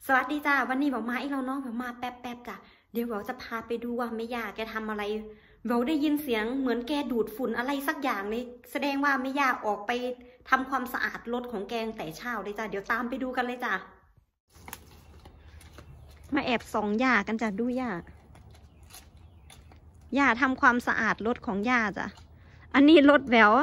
สวัสดีจ้าวันนี้บอกมาอีกแล้วเนาะบอกมาแป๊บจ้ะเดี๋ยวบอกจะพาไปดูว่าแม่ย่าแกทำอะไรเราได้ยินเสียงเหมือนแกดูดฝุ่นอะไรสักอย่างเลยแสดงว่าแม่ย่าออกไปทำความสะอาดรถของแกงแต่เช้าเลยจ้ะเดี๋ยวตามไปดูกันเลยจ้ะมาแอบส่องย่ากันจ้ะดูย่าทำความสะอาดรถของย่าจ้ะอันนี้รถแหวว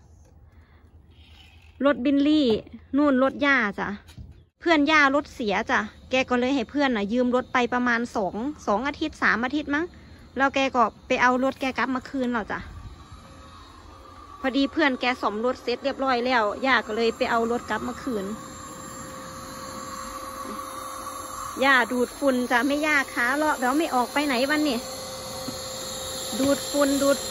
รถบิลลี่นู่นรถย่าจ้ะเพื่อนย่ารถเสียจ้ะแกก็เลยให้เพื่อนยืมรถไปประมาณสองอาทิตย์3 อาทิตย์มั้งแล้วแกก็ไปเอารถแกกลับมาคืนเราจ้ะพอดีเพื่อนแกซ่อมรถเสร็จเรียบร้อยแล้วย่าก็เลยไปเอารถกลับมาคืนย่าดูดฝุ่นจ้ะไม่ย่าขาเลาะแล้วไม่ออกไปไหนวันนี้ดูดฝุ่น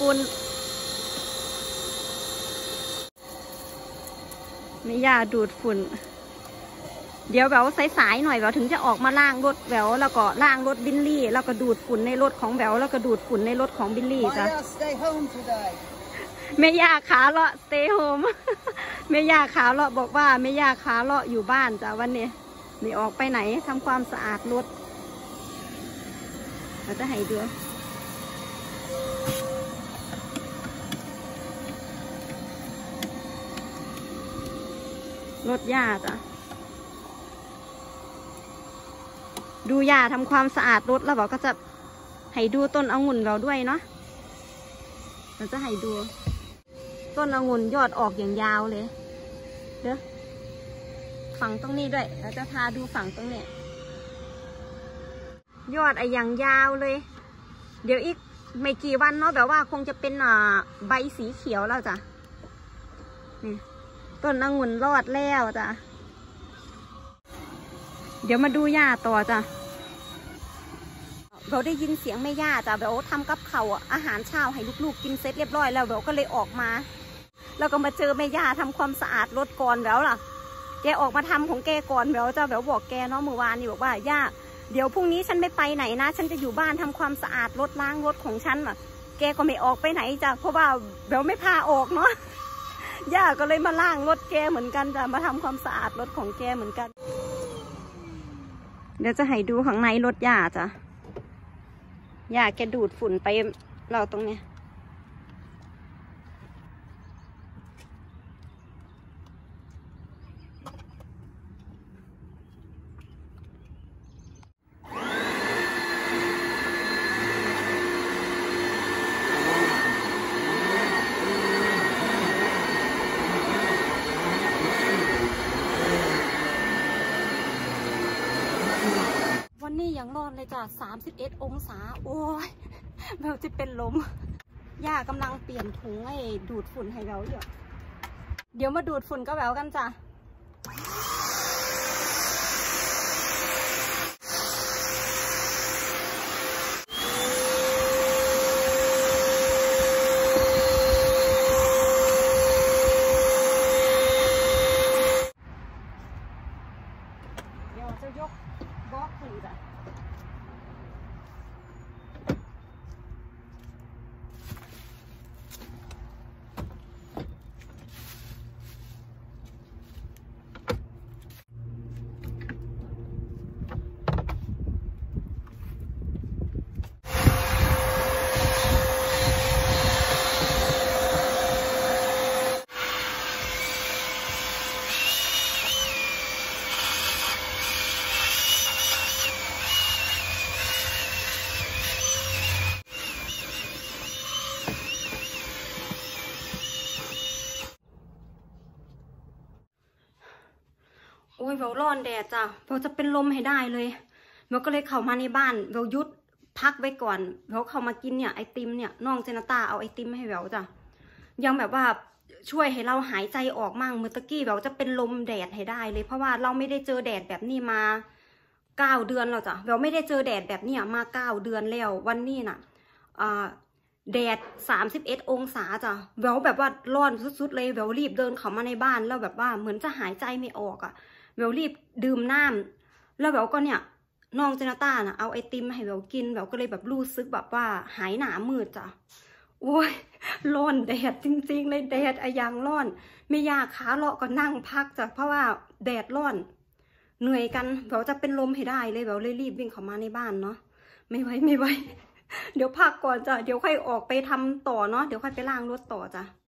ไม่ย่าดูดฝุ่นเดี๋ยวแววสายๆหน่อยแววถึงจะออกมาล้างรถแววแล้วก็ล้างรถบิลลี่แล้วก็ดูดฝุ่นในรถของแววแล้วก็ดูดฝุ่นในรถของบิลลี่จ้ะแม่ย่าขาเลาะ stay home แม่ย่าขาเลาะบอกว่าแม่ย่าขาเลาะอยู่บ้านจ้ะวันนี้ไม่ออกไปไหนทำความสะอาดรถเราจะให้ดูรถย่าจ้ะดูย่าทำความสะอาดรถแล้วบอกก็จะให้ดูต้นองุ่นเราด้วยเนาะเราจะให้ดูต้นองุ่นยอดออกอย่างยาวเลยเด้อฝั่งตรงนี้ด้วยเราจะพาดูฝั่งตรงนี้ยอดอย่างยาวเลยเดี๋ยวอีกไม่กี่วันเนาะแบบว่าคงจะเป็นใบสีเขียวแล้วจ้ะนี่ต้นองุ่นรอดแล้วจ้ะเดี๋ยวมาดูย่าต่อจ้ะเราได้ยินเสียงแม่ย่าจ้ะเราทำกับข้าวอาหารเช้าให้ลูกๆกินเสร็จเรียบร้อยแล้วเราก็เลยออกมาแล้วก็มาเจอแม่ย่าทำความสะอาดรถก่อนแล้วล่ะแกออกมาทำของแกก่อนแล้วจ้ะแบบบอกแกเนาะเมื่อวานนี่บอกว่าย่าเดี๋ยวพรุ่งนี้ฉันไม่ไปไหนนะฉันจะอยู่บ้านทำความสะอาดรถล้างรถของฉันอ่ะแกก็ไม่ออกไปไหนจ้ะเพราะว่าเราไม่พาออกเนาะย่าก็เลยมาล้างรถแกเหมือนกันจ้ะมาทำความสะอาดรถของแกเหมือนกันเดี๋ยวจะให้ดูข้างในรถย่าจ้ะย่าแกดูดฝุ่นไปเราตรงเนี้ยวันนี้ยังร้อนเลยจ้ะ31 องศาโอ้ยเราจะเป็นลมย่ากำลังเปลี่ยนถุงให้ดูดฝุ่นให้เราอยู่เดี๋ยวมาดูดฝุ่นก็แววกันจ้ะเดี๋ยวจะยกบล็อกขึ้นจ้ะโอ้ยเวลร้อนแดดจ้ะเวลจะเป็นลมให้ได้เลยเวลก็เลยเข้ามาในบ้านเวลยุดพักไว้ก่อนเวลเข้ามากินเนี่ยไอติมเนี่ยน้องเจนต้าเอาไอติมให้เวลจ้ะยังแบบว่าช่วยให้เราหายใจออกมั่งเมื่อตะกี้เวลจะเป็นลมแดดให้ได้เลยเพราะว่าเราไม่ได้เจอแดดแบบนี้มา9 เดือนแล้วจ้ะเวลไม่ได้เจอแดดแบบนี้มา9 เดือนแล้ววันนี้น่ะแดด31 องศาจ้ะเวลแบบว่าร้อนสุดๆเลยเวลรีบเดินเข้ามาในบ้านแล้วแบบว่าเหมือนจะหายใจไม่ออกเวลรีบดื่มน้ำแล้วเวลก็เนี่ยน้องเจนต้าเอาไอติมให้เวลกินเวลก็เลยแบบรู้สึกแบบว่าหายหนามืดจ้ะโอ้ยร้อนแดดจริงๆเลยแดดอย่างร้อนไม่อยากขาเลาะก็นั่งพักจ้ะเพราะว่าแดดร้อนเหนื่อยกันแววจะเป็นลมให้ได้เลยแววเลยรีบวิ่งเข้ามาในบ้านเนาะไม่ไหว เดี๋ยวพักก่อนจ้ะเดี๋ยวค่อยออกไปทำต่อเนาะเดี๋ยวค่อยไปล้างรถต่อจ้ะ